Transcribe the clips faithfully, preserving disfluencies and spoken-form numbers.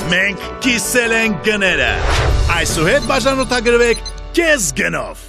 Մենք կիսել ենք գները։ Այսուհետ բաժանորդագրվեք կես գնով։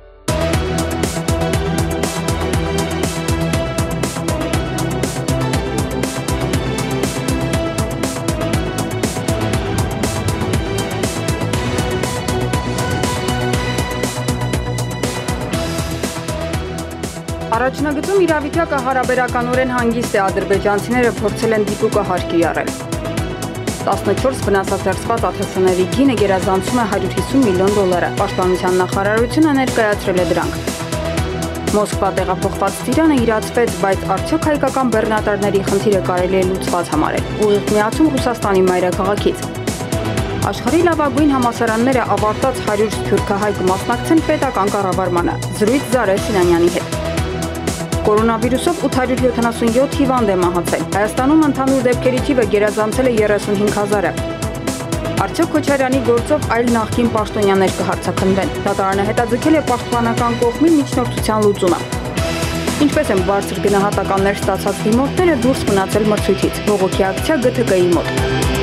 Առաջնագծում իրավիճակը հարաբերականորեն հանգիստ է, ադրբեջանցիները փորձել են դիպուկը հարկի առել։ տասնչորս վնասազերծված ԱԹՍ-ների գինը գերազանցում է հարյուր հիսուն միլիոն դոլարը, Պաշտպանության նախարարությունը ներկայացրել է դրանք։ Մոսկվա տեղափոխված տիրանը իրացվեց, բայց արդյոք հայկական բեռնատարների խնդիրը կարելի է լուծված համարել։ Ուղիղ միացում Ռուսաստանի մայրաքաղաքից։ Աշխարհի լավագույն համալսարանները ավարտած հարյուր սփյուռքահայ կմասնակցեն պետական կառավարմանը։ Զրույց Զարե Սինանյանի հետ։ Կորոնավիրուսով ութ հարյուր յոթանասունյոթ հիվանդ է մահացել։ Հայաստանում ընդհանուր դեպքերի թիվը գերազանցել է երեսունհինգ հազարը։ Արդյոք Քոչարյանի գործով այլ նախկին պաշտոնյաներ կհարձակնվեն։ Դատարանը հետաձգել է պաշտպանական կողմի միջնորդության լուծումը։ Ինչպես են բարձր գնահատականներ ստացած դիմորդները դուրս մնացել մրցույթից։ Բողոքի ակցիա Գ Թ Կ-ի մոտ։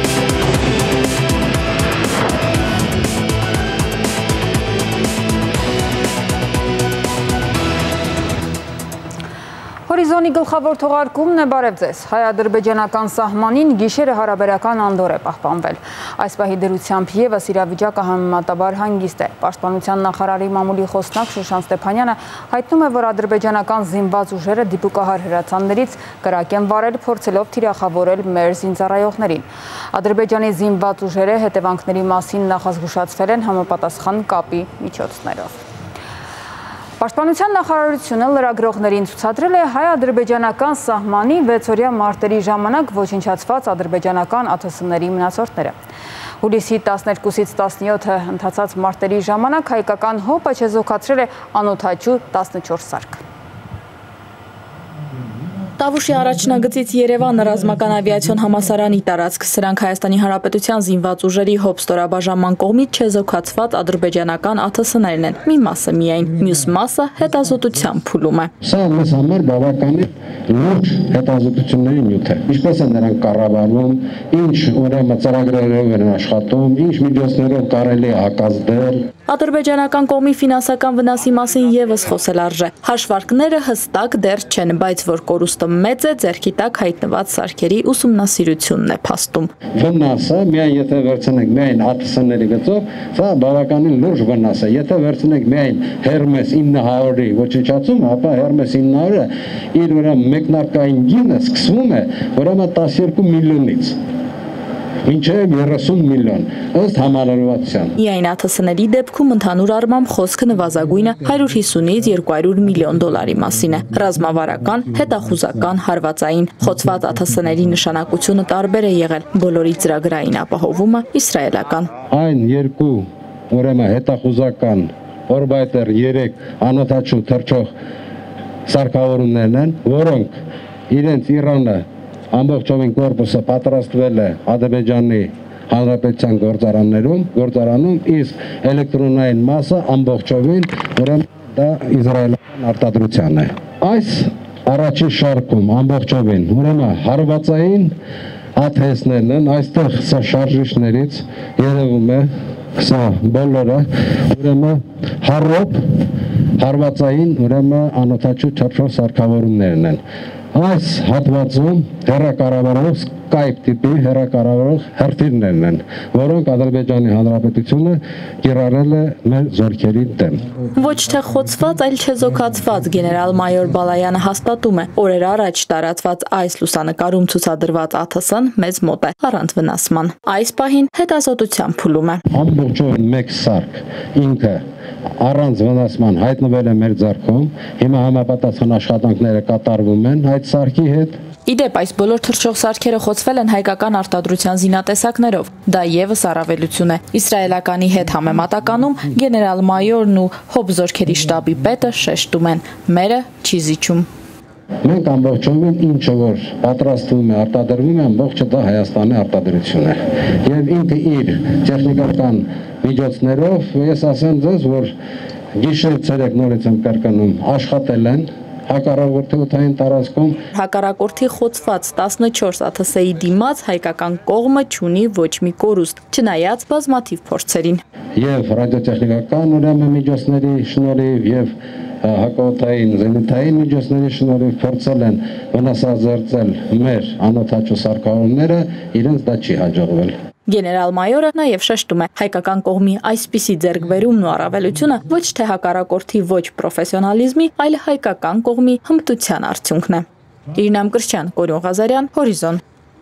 Հորիզոնի գլխավոր թողարկումն է, բարև ձեզ։ Հայ-ադրբեջանական սահմանին գիշերը հարաբերական անդոր է պահպանվել։ Այս պահի դրությամբ ևս իրավիճակը համեմատաբար հանգիստ է։ Պաշտպանության նախարարի մամուլի խոսնակ Շուշան Ստեփանյանը հայտնում է, որ ադրբեջանական զինված ուժերը դիպուկահար հրացաններից կրակ են վարել, փորձելով թիրախավորել մեր զինծառայողներին։ Ադրբեջանի զինված ուժերը հետևանքների մասին նախազգուշացվել են համապատասխան կապի միջոցներով։ Պաշտպանության նախարարությունը լրագրողներին ցուցադրել է հայ-ադրբեջանական սահմանի վեցօրյա մարտերի ժամանակ ոչնչացված ադրբեջանական ԱԹՍ-ների մնացորդները։ Հուլիսի տասներկուսից տասնյոթը ընթացած մարտերի ժամանակ հայկական հոպը չեզոքացրել է անօդաչու տասնչորս սարք։ Տավուշի առաջնագծից Երևան ռազմական ավիացիոն համալսարանի տարածք, սրանք Հայաստանի Հանրապետության զինված ուժերի հոբ ստորաբաժանման կողմից չեզոքացված ադրբեջանական ԱԹՍ-ներն են, մի մասը միայն, մյուս մասը հետազոտության փուլում է։ Սա մեզ համար բավականին լուրջ հետազոտությունների նյութ է։ Ինչպես են նրանք կառավարվում, ինչ ուրեմն ծրագրերով են աշխատում, ինչ միջոցներով կարելի է հակազդել։ Ադրբեջանական կողմի ֆինանսական վնասի մասին ևս խոսել արժե։ Հաշվարկները հստակ դեռ չեն, բայց որ կորուստը մեծ է, ձեռքի տակ հայտնված սարքերի ուսումնասիրությունն է փաստում։ Վնասը միայն եթե վերցնենք միայն ԱԹՍ-ների գծով, սա բավականին լուրջ վնաս է։ Եթե վերցնենք միայն Հերմես ինը հարյուրի ոչնչացումը, ապա Հերմես ինը հարյուրը իր ուրեմն մեկնարկային գինը սկսվում է ուրեմն տասներկու միլիոնից։ Մինչև երեսուն միլիոն, ըստ համալրվածության։ Միայն ԱԹՍ-ների դեպքում ընդհանուր առմամբ խոսքը նվազագույնը հարյուր հիսունից երկու հարյուր միլիոն դոլարի մասին է։ Ռազմավարական, հետախուզական, հարվածային, խոցված ԱԹՍ-ների նշանակությունը տարբեր է եղել, բոլորի ծրագրային ապահովումը իսրայելական։ Այն երկու ուրեմն հետախուզական օրբայտեր երեք անօդաչու թռչող սարքավորումներն են, որոնք իրենց Իրանը ամբողջովին կորպուսը պատրաստվել է Ադրբեջանի Հանրապետության գործարաններում, գործարանում, իսկ էլեկտրոնային մասը ամբողջովին ուրեմն դա իսրայելական արտադրության է։ Այս առաջին շարքում ամբողջովին ուրեմն հարվածային ԱԹՍ-ներն են, այստեղ սա շարժիչներից երևում է, սա բոլորը ուրեմն հարրոպ հարվածային ուրեմն անօդաչու թռչող սարքավորումներն են։ Այս հատվածում հեռակառավարող Skype տիպի հեռակառավարող հրթիռներն են, որոնք Ադրբեջանի Հանրապետությունը կիրառել է մեր զորքերի դեմ։ Ոչ թե խոցված, այլ չեզոքացված գեներալ-մայոր Բալայանը հաստատում է, օրեր առաջ տարածված այս լուսանկարում ցուցադրված ԱԹՍ-ն մեզ մոտ է, առանց վնասման։ Այս պահին հետազոտության փուլում է։ Ամբողջովին մեկ սարք ինքը առանց վնասման հայտնվել է մեր ձեռքում, հիմա համապատասխան աշխատանքները կատարվում են այդ սարքի հետ։ Իդեպ այս բոլոր թռչող սարքերը խոցվել են հայկական արտադրության զինատեսակներով։ Դա ևս առավելություն է։ Իսրայելականի հետ համեմատականում գեներալ-մայորն ու հոբ զորքերի շտաբի պետը շեշտում են՝ մերը չի զիջում։ Մենք ամբողջովին ինչը որ պատրաստվում է, արտադրվում է, ամբողջը դա Հայաստանի արտադրություն է։ Եվ ինքը իր տեխնիկական միջոցներով, ես ասեմ ձեզ, որ գիշեր ցերեկ նորից եմ կրկնում, աշխատել են հակառակորդի օդային տարածքում Հակառակորդի խոցված տասնչորս ԱԹՍ-ի դիմաց հայկական կողմը չունի ոչ մի կորուստ, չնայած բազմաթիվ փորձերին։ Եվ ռադիոտեխնիկական ուրեմն միջոցների շնորհիվ եւ հակաօդային զենիթային միջոցների շնորհիվ փորձել են վնասազերծել մեր անօդաչու սարքավորումները, իրենց դա չի հաջողվել։ Գեներալ-մայորը նաև շեշտում է հայկական կողմի այսպիսի ձեռքբերումն ու առավելությունը ոչ թե հակառակորդի ոչ պրոֆեսիոնալիզմի, այլ հայկական կողմի հմտության արդյունքն է։ Իրինա Մկրտչյան, Կորյուն Ղազարյան, Հորիզոն։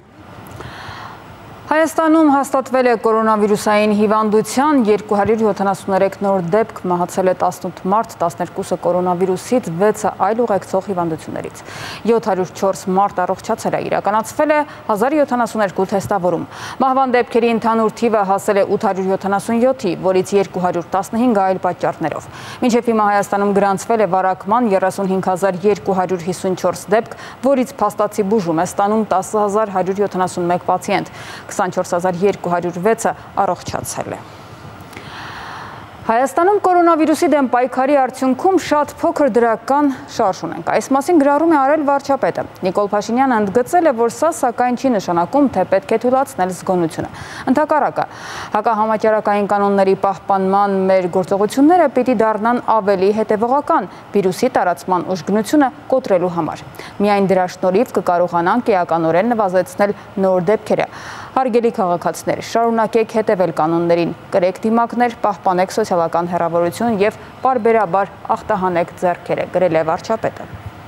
Հայաստանում հաստատվել է կորոնավիրուսային հիվանդության երկու հարյուր յոթանասուներեք նոր դեպք, մահացել է տասնութ մարդ, տասներկուսը կորոնավիրուսից, վեցը այլ ուղեկցող հիվանդություններից։ յոթ հարյուր չորս մարդ առողջացել է, իրականացվել է հազար յոթանասուներկու թեստավորում։ Մահվան դեպքերի ընդհանուր թիվը հասել է ութ հարյուր յոթանասունյոթի, որից երկու հարյուր տասնհինգ այլ պատճառներով։ Մինչև հիմա Հայաստանում գրանցվել է վարակման երեսունհինգ հազար երկու հարյուր հիսունչորս դեպք, որից փաստացի բուժում է ստանում տասը հազար հարյուր յոթանասունմեկ պացիենտ։ քսանչորս հազար երկու հարյուր վեցը առողջացել է։ Հայաստանում կորոնավիրուսի դեմ պայքարի արդյունքում շատ փոքր դրական շարժ ունենք։ Այս մասին գրառում է արել վարչապետը։ Նիկոլ Փաշինյանը ընդգծել է, որ սա սակայն չի նշանակում, թե պետք է թույլատնել զգոնությունը։ Ընդհակառակը, հակահամաճարակային կանոնների պահպանման մեր գործողությունները պիտի դառնան ավելի հետևողական վիրուսի տարածման ուժգնությունը կոտրելու համար։ Միայն դրա շնորհիվ կկարողանանք էականորեն նվազեցնել նոր դեպքերը։ Հարգելի քաղաքացիներ, շարունակեք հետևել կանոններին, կրեք դիմակներ, պահպանեք սոցիալական հեռավորություն եւ պարբերաբար ախտահանեք ձեռքերը, գրել է վարչապետը։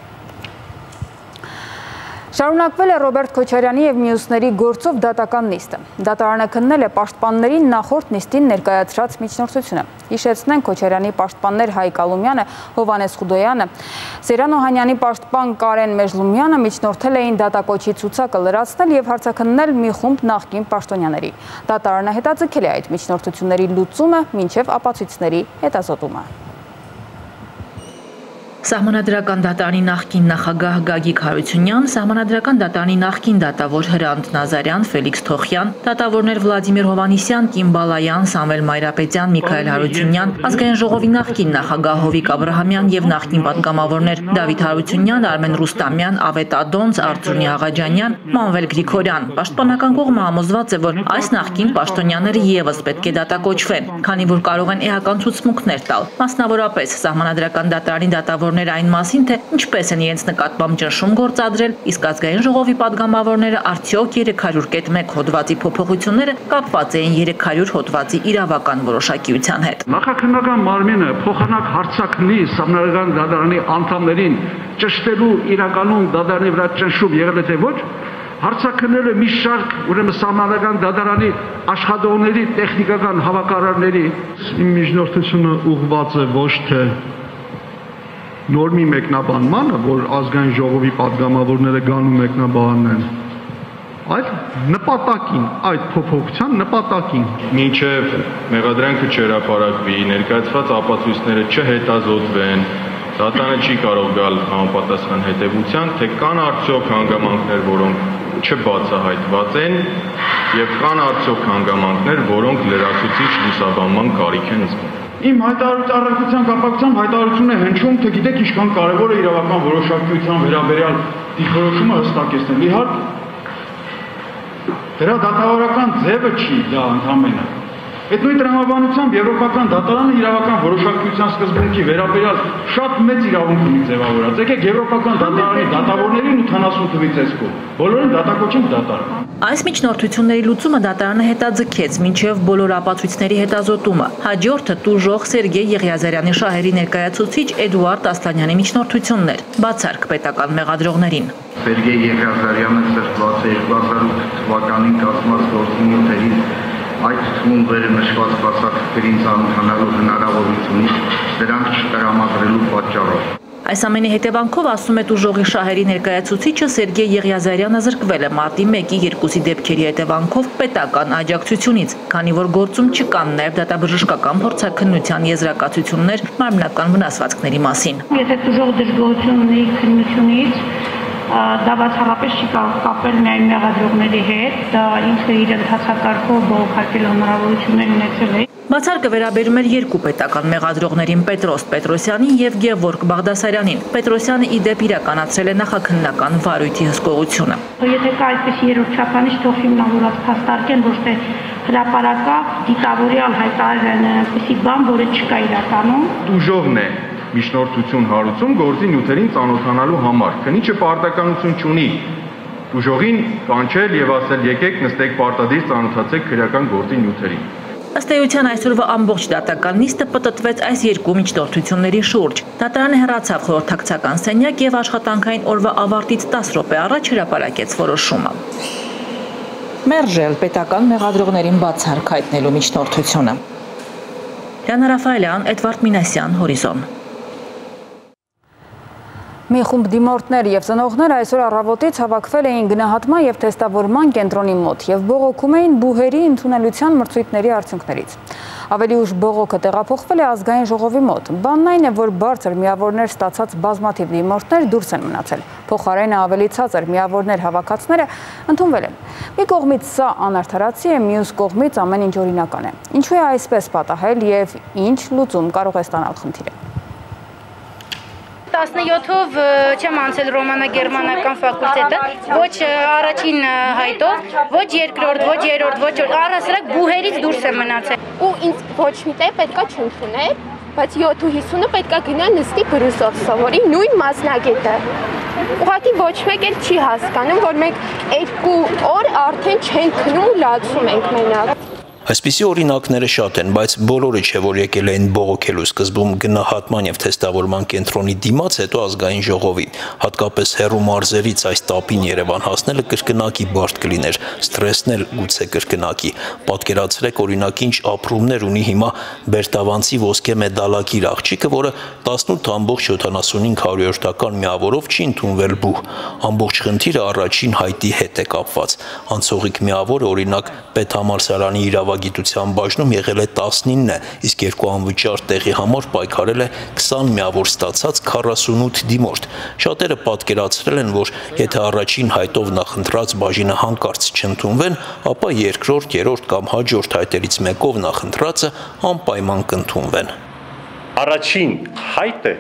Շարունակվել է Ռոբերտ Քոչարյանի եւ մյուսների գործով դատական նիստը։ Դատարանը քննել է պաշտպաններին նախորդ նիստին ներկայացրած միջնորդությունը։ Հիշեցնենք, Քոչարյանի պաշտպաններ Հայկ Ալումյանը, Հովանես Խուդոյանը, Սերան Օհանյանի պաշտպան Կարեն Մեժլումյանը միջնորդել էին դատակոչի ցուցակը լրացնել եւ հարցաքննել մի խումբ նախկին պաշտոնյաների։ Դատարանը հետաձգել է այդ միջնորդությունների լուծումը մինչեւ ապացույցների հետազոտումը։ Սահմանադրական դատարանի նախկին նախագահ Գագիկ Հարությունյան, Սահմանադրական դատարանի նախկին դատավոր Հրանտ Նազարյան, Ֆելիքս Թոխյան, դատավորներ Վլադիմիր Հովանիսյան, Կիմ Բալայան, Սամվել Մայրապետյան, Միքայել Հարությունյան, Ազգային ժողովի նախկին նախագահ Հովիկ Աբրահամյան եւ նախկին պատգամավորներ Դավիթ Հարությունյան, Արմեն Ռուստամյան, Ավետ Ադոնց, Արծրունի Աղաջանյան, Մանվել Գրիգորյան։ Պաշտպանական կողմը համոզված է, որ այս նախկին պաշտոնյաները եւս պետք է դատակոչվեն, քանի որ կարող են էական ցուցմունքներ տալ։ Մասնավորապես Սահմանադրական դատարանի դատավոր այն մասին, թե ինչպես են իրենց նկատմամբ ճնշում գործադրել, իսկ Ազգային ժողովի падգամավորները արդյոք երեք հարյուր կետ մեկ հոդվածի փոփոխությունները կապված էին երեք հարյուր հոդվածի իրավական որոշակիության հետ։ Նախաքննական մարմինը փոխանակ հարցակնի Սահմանադրական դատարանի անդամներին ճշտելու իրականում դատարանի վրա ճնշում եղել է թե ոչ, հարցակնելը մի շարք ուրեմն Սահմանադրական դատարանի աշխատողների, տեխնիկական հավաքարարների միջնորդությունը ուղղված է ոչ թե նորմի մեկնաբանմանը, որ Ազգային ժողովի падգամավորները գանում մեկնաբանեն, այլ նպատակին, այդ փոփոխության նպատակին։ Մինչև մեղադրանքը չհրապարակվի, ներկայացված ապացույցները չհետազոտվեն, դատարանը չի կարող գալ համապատասխան հետևության, թե կան արդյոք հանգամանքներ, որոնք չբացահայտված են, եւ կան արդյոք հանգամանքներ, որոնք լրացուցիչ լուսաբանման կարիք են զգում։ Իմ հայտարարության կապակցությամբ հայտարարությունն է հնչում, թե գիտեք ինչքան կարևոր է իրավական որոշակցության վերաբերյալ դիրքորոշումը հստակեցնել։ Իհարկե, դրա դատավորական ձևը չի դա ընդհանրապես։ Այդ նույն տրամաբանությամբ Եվրոպական դատարանը իրավական որոշակցության սկզբունքի վերաբերյալ շատ մեծ իրավունք ունի ձևավորած։ Եկեք Եվրոպական դատարանի դատավորներին ութանասուն թվից էսկով։ Բոլորին դատակոչենք դատարան։ Այս միջնորդությունների լուծումը դատարանը հետաձգեց մինչև բոլոր ապացույցների հետազոտումը։ Հաջորդը տուժող Սերգեյ Եղիազարյանի շահերի ներկայացուցիչ Էդուարդ Ասլանյանի միջնորդությունն էր, բացառք պետական մեղադրողներին։ Սերգեյ Եղիազարյանը ծրված է երկու հազար ութ թվականին կազմած գործունեությունից այդ թվում վերը նշված բացակայքերին ծանոթանալու հնարավորությունից դրանք չտրամադրելու պատճառով։ Այս ամենի հետևանքով, ասում է տուժողի շահերի ներկայացուցիչը, Սերգեյ Եղիազարյանը զրկվել է մարտի մեկի երկուսի դեպքերի հետևանքով պետական աջակցությունից, քանի որ գործում չկան նաև դատաբժշկական փորձաքննության եզրակացություններ մարմնական վնասվածքների մասին։ Եթե տուժող դժգոհություն ունի քննությունից, դա բացառապես չի կարող կապել միայն մեղադրողների հետ, դա ինքը իր ընթացակարգով բողոքարկել հնարավորություններ ունեցել է։ Բացարկը վերաբերում էր երկու պետական մեղադրողներին Պետրոս Պետրոսյանին եւ Գևորգ Բաղդասարյանին։ Պետրոսյանը ի դեպ իրականացրել է նախաքննական վարույթի հսկողությունը։ Եթե կա այդպիսի երրորդ չափանիշ, թող հիմնավորված փաստարկեն, ոչ թե հրապարակավ դիտավորյալ հայտարարեն այնպիսի բան, որը չկա իրականում։ Ուժովն է միջնորդություն հարուցում գործի նյութերին ծանոթանալու համար։ Քննիչը պարտականություն չունի ուժողին կանչել եւ ասել եկեք նստեք պարտադիր ծանոթացեք քրեական գործի նյութերին։ Ըստ էության այսօրվա ամբողջ դատական նիստը պտտվեց այս երկու միջնորդությունների շուրջ։ Դատարանը հեռացավ խորհրդակցական սենյակ եւ աշխատանքային օրվա ավարտից տասը րոպե առաջ հրապարակեց որոշումը։ Մերժել պետական մեղադրողներին բացարկ հայտնելու միջնորդությունը։ Լիանա Ռաֆայելյան, Էդվարդ Մինասյան, Հորիզոն։ Մի խումբ դիմորդներ եւ ծնողներ այսօր առավոտից հավաքվել էին գնահատման եւ թեստավորման կենտրոնի մոտ եւ բողոքում էին բուհերի ընդունելության մրցույթների արդյունքներից։ Ավելի ուշ բողոքը տեղափոխվել է ազգային ժողովի մոտ։ Բանն այն է, որ բարձր միավորներ ստացած բազմաթիվ դիմորդներ դուրս են մնացել։ Փոխարենը ավելի ցածր միավորներ հավաքածները ընդունվել են։ Մի կողմից սա անարդարացի է, մյուս կողմից ամեն ինչ օրինական է։ Ինչու է այսպես պատահել եւ ինչ լուծում կարող է ստանալ խնդիրը։ տասնյոթով չեմ անցել ռոմանա-գերմանական ֆակուլտետը, ոչ առաջին հայտով, ոչ երկրորդ, ոչ երրորդ, ոչ առհասարակ բուհերից դուրս եմ մնացել։ Ու ինձ ոչ մի տեղ պետքա չընդուներ, բայց յոթ ու հիսունը պետքա գնա նստի բրուսով սովորի նույն մասնագետը։ Ուղղակի ոչ մեկ էլ չի հասկանում, որ մենք երկու օր արդեն չենք քնում ու լացում ենք մենակ։ Այսպիսի օրինակները շատ են, բայց բոլորը չէ, որ եկել էին բողոքելու սկզբում գնահատման եւ թեստավորման կենտրոնի դիմաց, հետո ազգային ժողովի։ Հատկապես հեռու մարզերից այս տապին Երևան հասնելը կրկնակի բարդ կլիներ, ստրեսն էլ գուցե կրկնակի։ Պատկերացրեք օրինակ ինչ ապրումներ ունի հիմա Բերտավանցի ոսկե մեդալակիր աղջիկը, որը տասնութ ամբողջ յոթանասունհինգ հարյուրորդական միավորով չի ընդունվել բուհ։ Ամբողջ խնդիրը առաջին հայտի հետ է կապված։ Անցողիկ միավորը օրինակ Պետհամալսարանի իրավագիտության բաժնում եղել է տասնինը, իսկ երկու անվճար տեղի համար պայքարել է քսան միավոր ստացած քառասունութ դիմորդ։ Շատերը պատկերացրել են, որ եթե առաջին հայտով նախընտրած բաժինը հանկարծ չընդունվեն, ապա երկրորդ, երրորդ կամ հաջորդ հայտերից մեկով նախընտրածը անպայման կընդունվեն։ Առաջին հայտը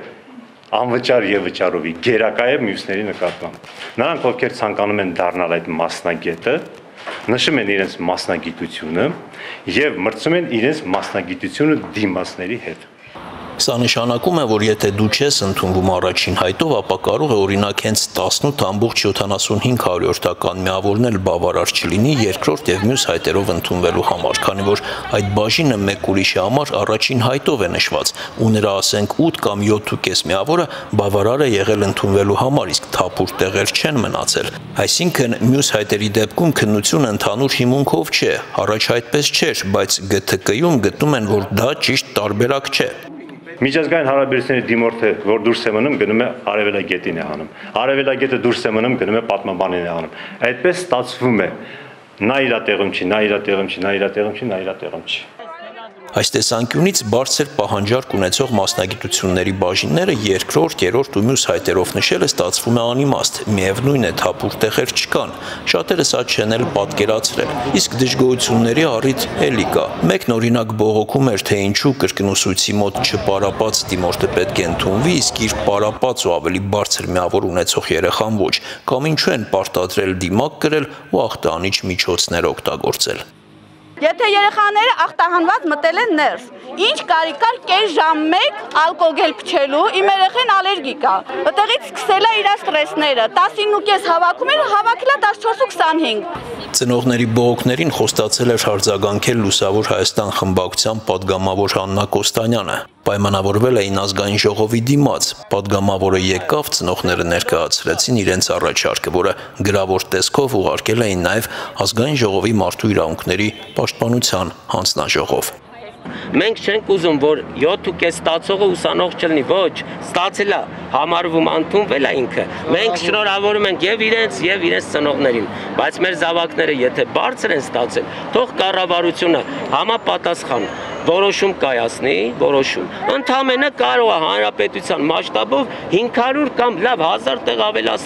անվճար եւ վճարովի գերակա է մյուսների նկատմամբ։ Նրանք, ովքեր ցանկանում են դառնալ այդ մասնագետը, նշում են իրենց մասնագիտությունը եւ մրցում են իրենց մասնագիտությունը դիմացների հետ։ Սա նշանակում է, որ եթե դու չես ընդունվում առաջին հայտով, ապա կարող է օրինակ հենց տասնութ ամբողջ յոթանասունհինգ հարյուրորդական միավորն էլ բավարար չլինի երկրորդ եւ մյուս հայտերով ընդունվելու համար, քանի որ այդ բաժինը մեկ ուրիշի համար առաջին հայտով է նշված, ու նրա ասենք ութ կամ յոթ ու կես միավորը բավարար է եղել ընդունվելու համար, իսկ թափուր տեղեր չեն մնացել։ Այսինքն մյուս հայտերի դեպքում քննությունը ընդհանուր հիմունքով չէ, առաջ այդպես չէր, բայց Գ Թ Կ-ում գտնում են, որ դա ճիշտ տարբերակ չէ։ Միջազգային հարաբերությունների դիմորդը, որ դուրս է մնում, գնում է արևելագետին է անում։ Արևելագետը դուրս է մնում, գնում է պատմաբանին է անում։ Այդպես ստացվում է։ Նա իր տեղում չի, նա իր տեղում չի, նա իր տեղում չի, նա իր տեղում չի։ Այս տեսանկյունից բարձր պահանջարկ ունեցող մասնագիտությունների բաժինները երկրորդ, երրորդ ու մյուս հայտերով նշելը ստացվում է անիմաստ, միևնույն է թափուր տեղեր չկան, շատերը սա չեն էլ պատկերացրել, իսկ դժգոհությունների առիթ էլի կա։ Մեկն օրինակ բողոքում էր, թե ինչու կրկնուսույցի մոտ չպարապած դիմորդը պետք է ընդունվի, իսկ իր պարապած ու ավելի բարձր միավոր ունեցող երեխան ոչ, կամ ինչու են պարտադրել դիմակ կրել ու ախտանիչ միջոցներ օգտագործել։ Եթե երեխաները ախտահանված մտել են ներս, ինչ կարիք կար կես ժամ մեկ ալկոգել փչելու, իմ երեխան ալերգիկ է, այդտեղից սկսել է իր ստրեսները, տասնինը ու կես հավաքում էր, հավաքել է տասնչորս ու քսանհինգ։ Ծնողների բողոքներին խոստացել էր հարձագանքել Լուսավոր Հայաստան խմբակցության падգամավոր Հաննա Կոստանյանը։ Պայմանավորվել էին ազգային ժողովի դիմաց։ Падգամավորը եկավ, ծնողները ներկայացրեցին իրենց առաջարկը, որը գրավոր տեսքով ուղարկել էին նաև ազգային ժողովի մարդու իրավունքների պաշտպանության հանձնաժողով։ Մենք չենք ուզում, որ յոթ ու կես ստացողը ուսանող չլինի, ոչ, ստացել է, համարվում ընդունվել է ինքը։ Մենք շնորհավորում ենք եւ իրենց եւ իրենց ծնողներին, բայց մեր զավակները եթե բարձր են ստացել, թող կառավարությունը համապատասխան որոշում կայացնի, որոշում։ Ընդամենը կարող է հանրապետության մասշտաբով հինգ հարյուր կամ լավ հազար տեղ ավելացնեն,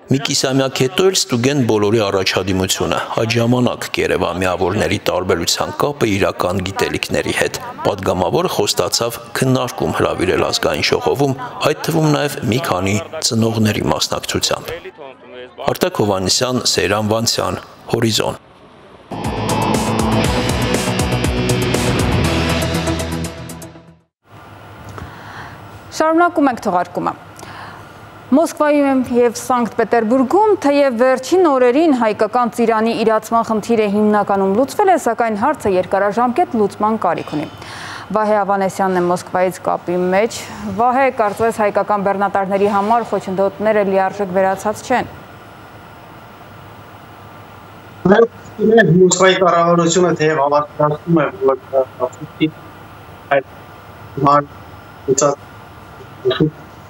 Մի կիսամյակ հետո էլ ստուգեն բոլորի առաջադիմությունը, այդ ժամանակ կերևա միավորների տարբերության կապը իրական գիտելիքների հետ։ Պատգամավորը խոստացավ քննարկում հրավիրել ազգային ժողովում, այդ թվում նաև մի քանի ծնողների մասնակցությամբ։ Արտակ Հովհաննիսյան, Սեյրան Վանցյան, Հորիզոն։ Շարունակում ենք թողարկումը։ Մոսկվայում և Սանկտ Պետերբուրգում, թեև վերջին օրերին հայկական ծիրանի իրացման խնդիրը հիմնականում լուծվել է, սակայն հարցը երկարաժամկետ լուծման կարիք ունի։ Վահե Ավանեսյանն է Մոսկվայից կապի մեջ։ Վահե, կարծես հայկական բեռնատարների համար խոչընդոտները լիարժեք վերացած չեն։ Մոսկվայի կառավարությունը թեև հավաստիացնում է, որ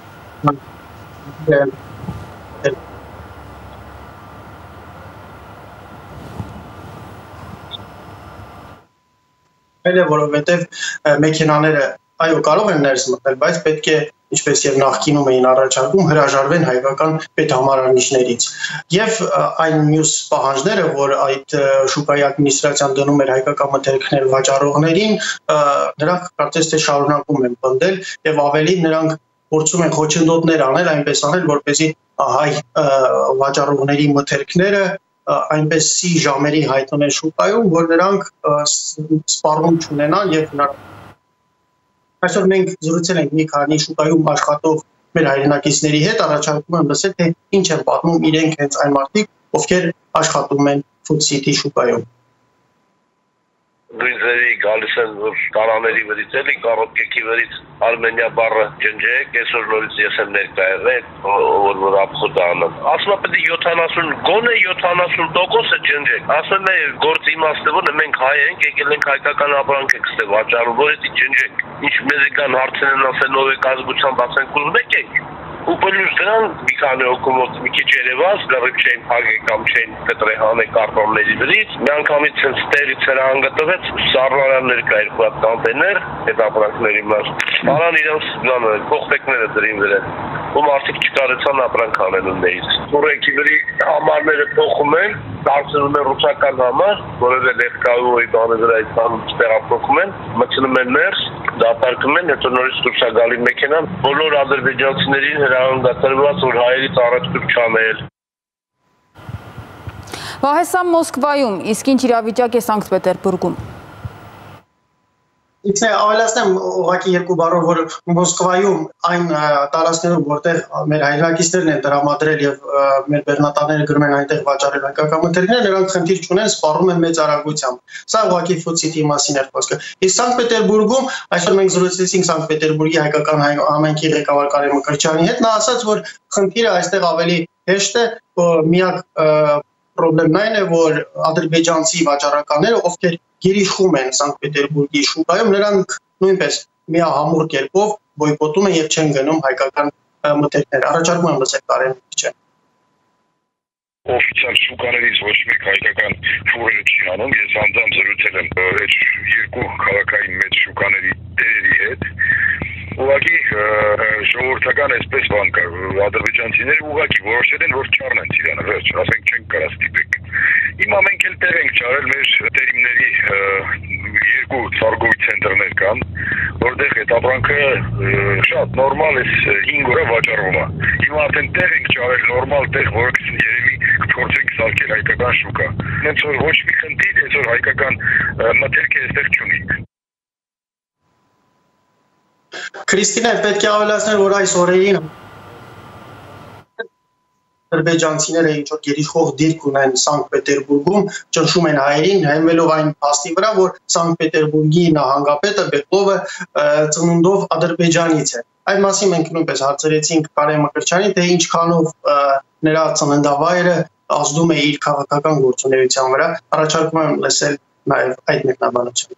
Այլ է, որովհետև մեքենաները, այո, կարող են ներս մտնել, բայց պետք է, ինչպես և նախկինում էին առաջարկում, հրաժարվեն հայկական պետհամարանիշներից։ Եվ այն մյուս պահանջները, որ այդ շուկայի ադմինիստրացիան դնում էր հայկական մթերքներ վաճառողներին, նրանք կարծես թե շարունակում են պնդել և ավելի նրանք փորձում են խոչընդոտներ անել, այնպես անել, որպեսզի հայ վաճառողների մթերքները այնպեսի ժամերի հայտնեն շուկայում, որ նրանք սպառում չունենան եւ այսօր մենք զրուցել ենք մի քանի շուկայում աշխատող մեր հայրենակիցների հետ, առաջարկում եմ լսել, թե ինչ են պատմում իրենք հենց այն մարդիկ, ովքեր աշխատում են Food City շուկայում։ Նույն ձևի գալիս են որ տարաների վրից էլի կարոտկեքի վրից Արմենիա բառը ջնջեք, այսօր նորից ես եմ ներկա եղել, որ որ ապխոտ անեմ։ Ասում է պետք է յոթանասուն, գոնե յոթանասուն տոկոսը ջնջեք։ Ասում է գործի իմաստը որ մենք հայ ենք, եկել ենք հայկական ապրանք ենք ստե վաճառում, որ էդի ջնջեք։ Ինչ մեզ կան հարցերն ասեն ով է ազգությամբ ասենք ուզում եք։ Ու պլյուս դրան մի քանի օկոմոտ մի քիչ երևաց, լրիվ չէին փագե կամ չէին կտրե հանե կարտոնների վրից։ Մի անգամից ցենց ստերից հրահանգը տվեց, սառնարաններ կա երկու հատ կոնտեյներ, այդ ապրանքների մաս։ Բարան իրենց բանը կողտեկները դրին վրա։ Ու մարդիկ չկարեցան ապրանք անել ունեից։ Կորեկի վրի համարները փոխում են, դարձնում են ռուսական համար, որը լեհկայոյի բանը վրա այդ բանը տեղափոխում են, մտցնում են ներս, դատարկում են, հետո նորից դուրս է գալի մեքենան, բոլոր ադրբեջանցիներին հրահանգատրված, որ հայերից առաջ դուրս չանել։ Վահե, սա Մոսկվայում, իսկ ինչ իրավիճակ է Սանկտ Պետերբուրգում։ Իսկ ավելացնեմ ուղղակի երկու բառով, որ Մոսկվայում այն տարածքներում, որտեղ մեր հայրենակիցներն են տրամադրել եւ մեր բեռնատարները գրում են այնտեղ վաճառել հայկական մթերքներ, նրանք խնդիր չունեն, սպառում են մեծ արագությամբ։ Սա ուղղակի Food City-ի մասին էր խոսքը։ Իսկ Սանկտ Պետերբուրգում, այսօր մենք զրուցեցինք Սանկտ Պետերբուրգի հայկական համայնքի ղեկավար Կարեն Մկրտչյանի հետ, նա ասաց, որ խնդիրը այստեղ ավելի հեշտ է, միակ պրոբլեմն այն է, որ ադրբեջանցի վաճառականները, ովքեր գերիշխում են Սանկտ Պետերբուրգի շուկայում, նրանք նույնպես միահամուռ կերպով բոյկոտում են եւ չեն գնում հայկական մթերքներ։ Առաջարկում եմ լսել Կարեն Մկրտչյանին։ Օֆիցիալ շուկաներից ոչ մեկ հայկական ֆուրերը չի անում, ես անձամբ զրուցել եմ այդ երկու քաղաքային մեծ շուկաների տերերի հետ։ Ուղղակի ժողովրդական այսպես բան կա, ադրբեջանցիները ուղղակի որոշել են, որ չառնեն Ծիրանը, վերջ, ասենք չենք կարա ստիպենք։ Հիմա մենք էլ տեղ ենք ճարել մեր տերիմների երկու ծարգոյի ցենտրներ կան, որտեղ այդ ապրանքը շատ նորմալ է հինգ օրը վաճառվում է։ Հիմա արդեն տեղ ենք ճարել նորմալ տեղ, որը երևի կփորձենք սարքել հայկական շուկա։ Հենց որ ոչ մի խնդիր, այսօր հայկական մթերքը այստեղ չունենք։ Քրիստինա, պետք է ավելացնել, որ այս օրերին ադրբեջանցիները ինչ-որ գերիշխող դիրք ունեն Սանկտ Պետերբուրգում, ճնշում են հայերին, հենվելով այն փաստի վրա, որ Սանկտ Պետերբուրգի նահանգապետը Բեկլովը ծնունդով ադրբեջանից է։ Այդ մասին մենք նույնպես հարցրեցինք Կարեն Մկրտչյանին, թե ինչքանով նրա ծննդավայրը ազդում է իր քաղաքական գործունեության վրա։ Առաջարկում եմ լսել նաև այդ մեկնաբանությունը։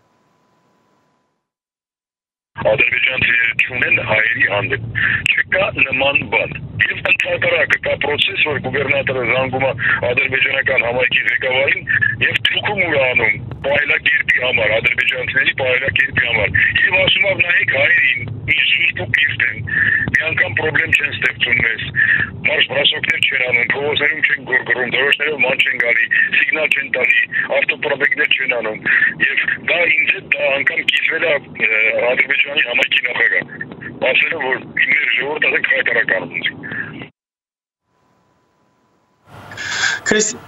Ադրբեջանցիները չունեն հայերի հանդեպ, չկա նման բան։ Եվ ընդհանրակը կա պրոցես, որ գուբերնատորը զանգում է ադրբեջանական համայնքի ղեկավարին եւ թուքում ուր անում պայելակերպի համար, ադրբեջանցիների պայելակերպի համար։ Եվ ասում է նայեք հայերին, միշտ սուստ ու պիղծ են։ Մի անգամ պրոբլեմ չեն ստեղծում մեզ։ Մարդ վրասոկներ չեն անում, փողոցներում չեն գորգռում, դրոշներով ման չեն գալի, սիգնալ չեն տալի, ավտոպրոբեկներ չեն անում։ Եվ դա ինձ հետ դա անգամ կիսվել է Ադրբեջանի համայնքի նախագահ։ Ասելով, որ մեր ժողովուրդը ասենք հայտարարական ունի։ Քրիստի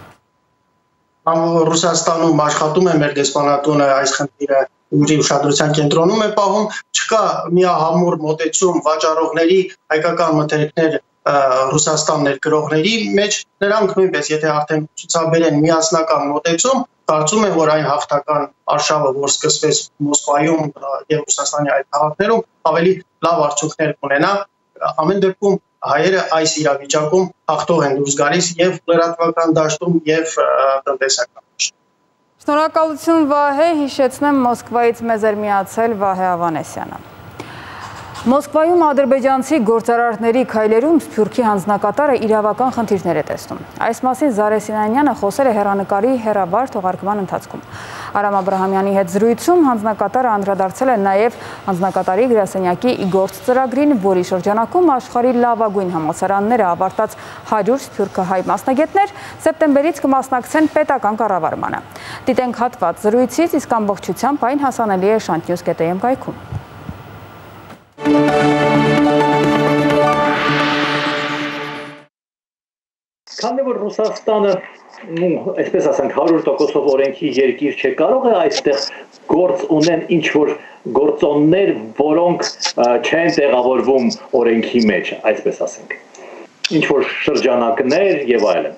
Ռուսաստանում աշխատում է մեր դեսպանատունը այս խնդիրը ուժի ուշադրության կենտրոնում է պահում, չկա միահամուռ մոտեցում վաճառողների հայկական մթերքներ Ռուսաստան ներկրողների մեջ, նրանք նույնպես եթե արդեն ցուցաբերեն միասնական մոտեցում, կարծում եմ, որ այն հաղթական արշավը, որ սկսվեց Մոսկվայում եւ Ռուսաստանի այլ քաղաքներում, ավելի լավ արդյունքներ կունենա, ամեն դեպքում հայերը այս իրավիճակում հաղթող են դուրս գալիս եւ լրատվական դաշտում եւ տնտեսական դաշտում։ Շնորհակալություն Վահե, հիշեցնեմ Մոսկվայից մեզ էր միացել Վահե Ավանեսյանը։ Մոսկվայում ադրբեջանցի գործարարների քայլերում Սփյուռքի հանձնակատարը իրավական խնդիրներ է տեսնում։ Այս մասին Զարե Սինանյանը խոսել է հեռանկարի հեռավար թողարկման ընթացքում։ Արամ Աբրահամյանի հետ զրույցում հանձնակատարը անդրադարձել է նաև հանձնակատարի գրասենյակի իգործ ծրագրին, որի շրջանակում աշխարհի լավագույն համալսարանները ավարտած հարյուր սփյուռքահայ մասնագետներ սեպտեմբերից կմասնակցեն պետական կառավարմանը։ Դիտենք հատված զրույցից, իսկ ամբողջությամբ այն հասանելի է Շանթ-Նյուզ կետ էյ էմ կայքում։ Քանի որ Ռուսաստանը, այսպես ասենք, հարյուր տոկոսով օրենքի երկիր չէ, կարող է այստեղ գործ ունեն ինչ-որ գործոններ, որոնք չեն տեղավորվում օրենքի մեջ, այսպես ասենք, ինչ-որ շրջանակներ եւ այլն։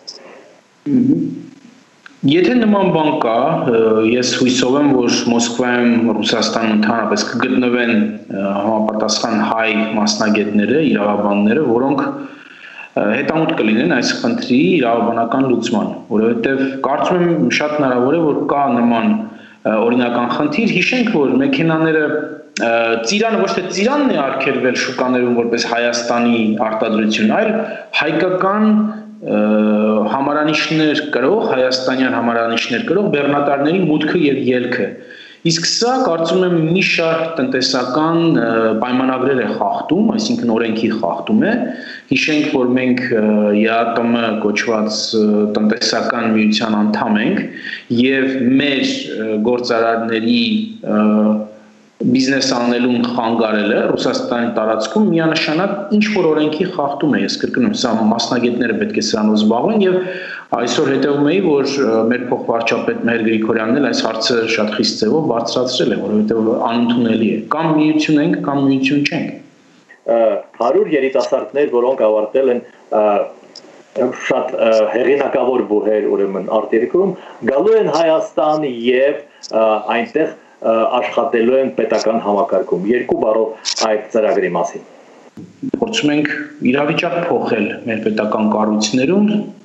Եթե նման բան կա, ես հույսով եմ, որ Մոսկվայում Ռուսաստանում ընդհանրապես կգտնվեն համապատասխան հայ մասնագետները, իրավաբանները, որոնք հետամուտ կլինեն այս խնդրի իրավաբանական լուծման, որովհետև կարծում եմ շատ հնարավոր է, որ կա նման օրինական խնդիր, հիշենք, որ մեքենաները ծիրանը ոչ թե ծիրանն է արգելվել շուկաներում որպես Հայաստանի արտադրություն, այլ հայկական համարանիշներ կրող, հայաստանյան համարանիշներ կրող բեռնատարների մուտքը եւ ելքը։ Իսկ սա կարծում եմ մի շարք տնտեսական պայմանագրեր է խախտում, այսինքն օրենքի խախտում է։ Հիշենք, որ մենք ԵԱՏՄ կոչված տնտեսական միության անդամ ենք եւ մեր գործարարների բիզնես անելուն խանգարելը Ռուսաստանի տարածքում միանշանակ ինչ-որ օրենքի խախտում է, ես կրկնում, սա մասնագետները պետք է սրանով զբաղվեն եւ այսօր հետևում էի, որ մեր փոխվարչապետ Մհեր Գրիգորյանն էլ այս հարցը շատ խիստ ձևով բարձրացրել է, որովհետեւ անընդունելի է, կամ միություն ենք, կամ միություն չենք։ հարյուր երիտասարդներ, որոնք ավարտել են շատ հեղինակավոր բուհեր, ուրեմն արտերկրում, գալու են Հայաստան եւ այնտեղ աշխատելու են պետական համակարգում։ Երկու բառով այդ ծրագրի մասին։ Փորձում ենք իրավիճակ փոխել մեր պետական կառույցներում,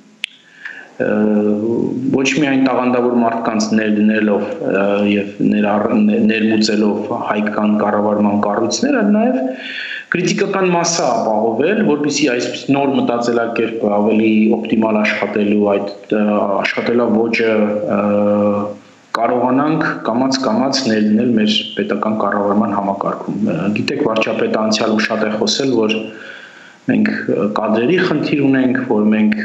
ոչ միայն տաղանդավոր մարդկանց ներդնելով եւ ներմուծելով հայկական կառավարման կառույցներ, այլ նաեւ քրիտիկական մասսա ապահովել, որպեսզի այսպես նոր մտածելակերպը ավելի օպտիմալ աշխատելու այդ աշխատելա ոճը կարողանանք կամաց-կամաց ներդնել մեր պետական կառավարման համակարգում։ Գիտեք, վարչապետը անցյալում շատ է խոսել, որ մենք կադրերի խնդիր ունենք, որ մենք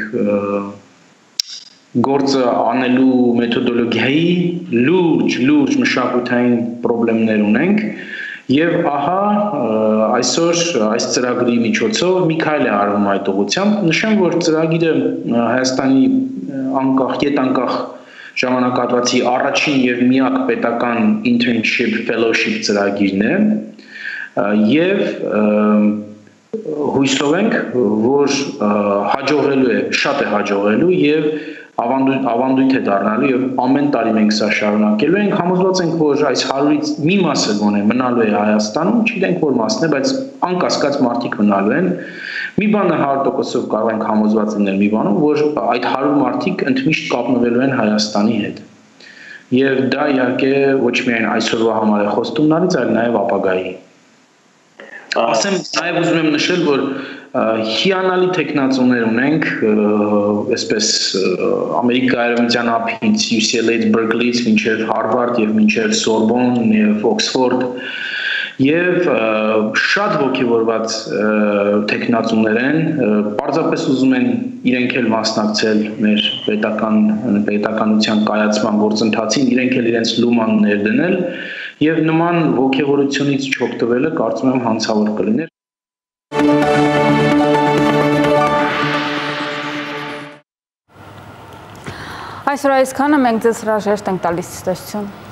գործը անելու մեթոդոլոգիայի լուրջ, լուրջ մշակութային խնդիրներ ունենք եւ ահա այսօր այս ծրագրի միջոցով մի քայլ է արվում այդ ուղղությամբ։ Նշեմ, որ ծրագիրը Հայաստանի անկախ, յետանկախ ժամանակահատվածի առաջին եւ միակ պետական internship fellowship ծրագիրն է եւ հույսով ենք, որ հաջողելու է, շատ է հաջողելու եւ ավանդույթ է դառնալու եւ ամեն տարի մենք սա շարունակելու ենք, համոզված ենք, որ այս հարյուրից մի մասը գոնե մնալու է Հայաստանում, չգիտենք որ մասն է, բայց անկասկած մարդիկ մնալու են։ Մի բանը հարյուր տոկոսով կարող ենք համոզված լինել մի բանում, որ այդ հարյուր մարդիկ ընդմիշտ կապնվելու են Հայաստանի հետ։ Եվ դա իհարկե ոչ միայն այսօրվա համար է խոստում նալից, այլ նաեւ ապագայի։ Ասեմ, նաեւ ուզում եմ նշել, որ հիանալի տեխնացուներ ունենք, այսպես Ամերիկայի ափից, յու սի ել էյից, Berkeley-ից, մինչև Harvard եւ մինչև Sorbonne եւ Oxford եւ շատ ողջավորված տեխնացուներ են, պարզապես ուզում են իրենք էլ մասնակցել մեր պետական պետականության կայացման գործընթացին, իրենք էլ իրենց լուման ներդնել եւ նման ողջավորությունից չօգտվելը կարծում եմ հանցավոր կլիներ։ Այսօր այսքանը մենք ձեզ հրաժեշտ ենք տալիս ցտեսություն։